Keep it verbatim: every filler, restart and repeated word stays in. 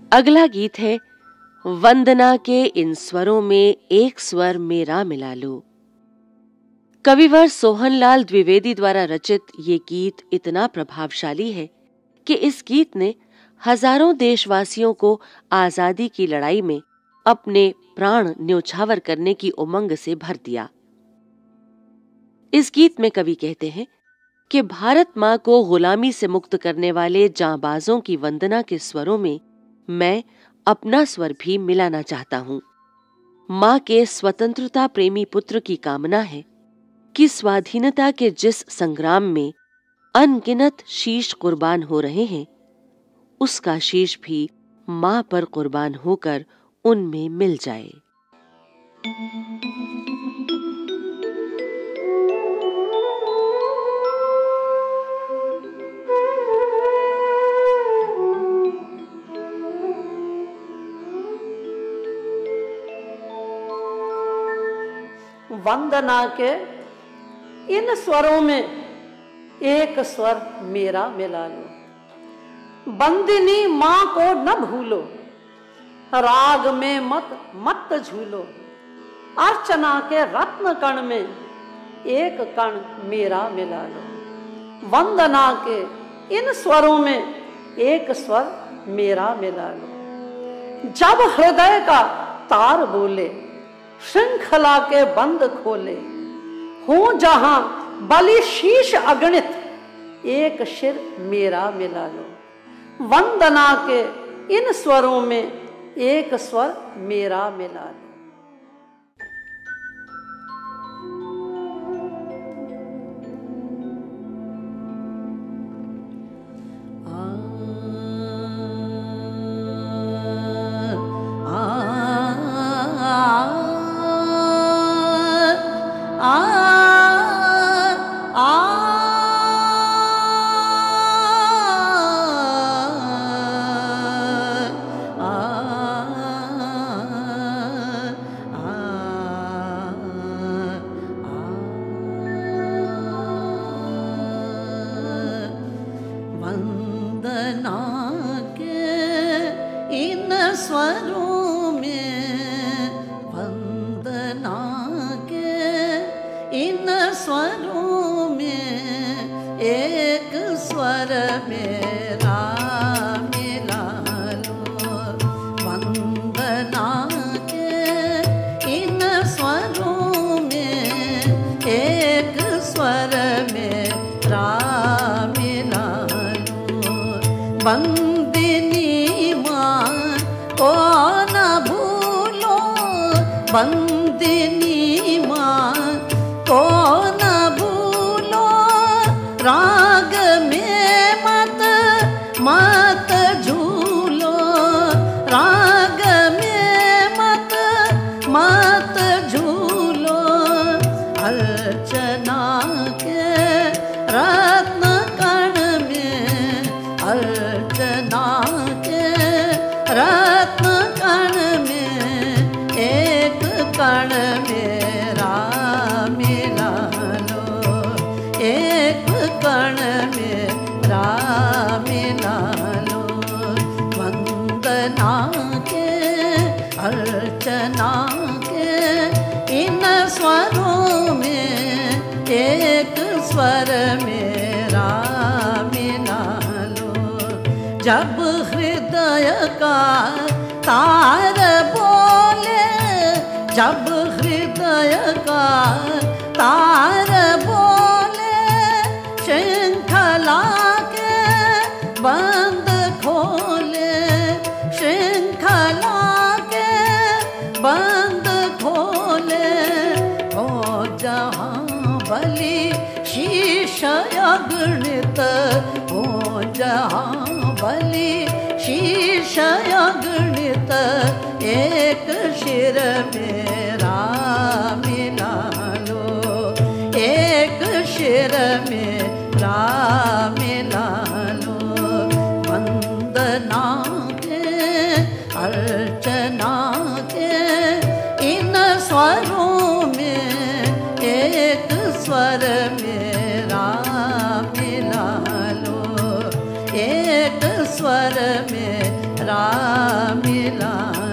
अगला गीत है वंदना के इन स्वरों में एक स्वर मेरा मिला लो। कविवर सोहनलाल द्विवेदी द्वारा रचित ये गीत इतना प्रभावशाली है कि इस गीत ने हजारों देशवासियों को आजादी की लड़ाई में अपने प्राण न्योछावर करने की उमंग से भर दिया। इस गीत में कवि कहते हैं कि भारत मां को गुलामी से मुक्त करने वाले जांबाजों की वंदना के स्वरों में मैं अपना स्वर भी मिलाना चाहता हूं। मां के स्वतंत्रता प्रेमी पुत्र की कामना है कि स्वाधीनता के जिस संग्राम में अनगिनत शीश कुर्बान हो रहे हैं, उसका शीश भी मां पर कुर्बान होकर उनमें मिल जाए। वंदना के इन स्वरों में एक स्वर मेरा मिला लो। बंदिनी मां को न भूलो, राग में मत मत झूलो। अर्चना के रत्न कण में एक कण मेरा मिला लो। वंदना के इन स्वरों में एक स्वर मेरा मिला लो। जब हृदय का तार बोले, श्रृंखला के बंद खोले। हूं जहां बलि शीश अगणित, एक शिर मेरा मिला लो। वंदना के इन स्वरों में एक स्वर मेरा मिला लो। स्वरों में, वंदना के इन स्वरों में एक स्वर मेरा मिला लो। वंदना के इन स्वरों में एक स्वर मेरा मिला लो। बंदिनी मां को न भूलो, बंदिनी मां को न भूलो। राग में मत मत झूलो, राग में मत मत झूलो। अर्चना के रत्न कण में, अर्चना के रत्न कण में एक कण मेरा मिला लो। एक कण मेरा मिला लो। वंदना के अर्चना के इन स्वरों में एक स्वर मेरा मिला लो। जब हृदय का तार बोले, जब हृदय का तार बोले। श्रृंखला के बंद खोले, श्रृंखला के बंद खोले। हो जहां बलि शीश अगणित, हो जहां बलि शीश अगणित। एक शिर मेरा मिला लो, एक शिर मेरा मिला लो। वंदना के अर्चना के इन स्वरों में एक स्वर मेरा मिला लो। एक स्वर मेरा मेरा मिलाना।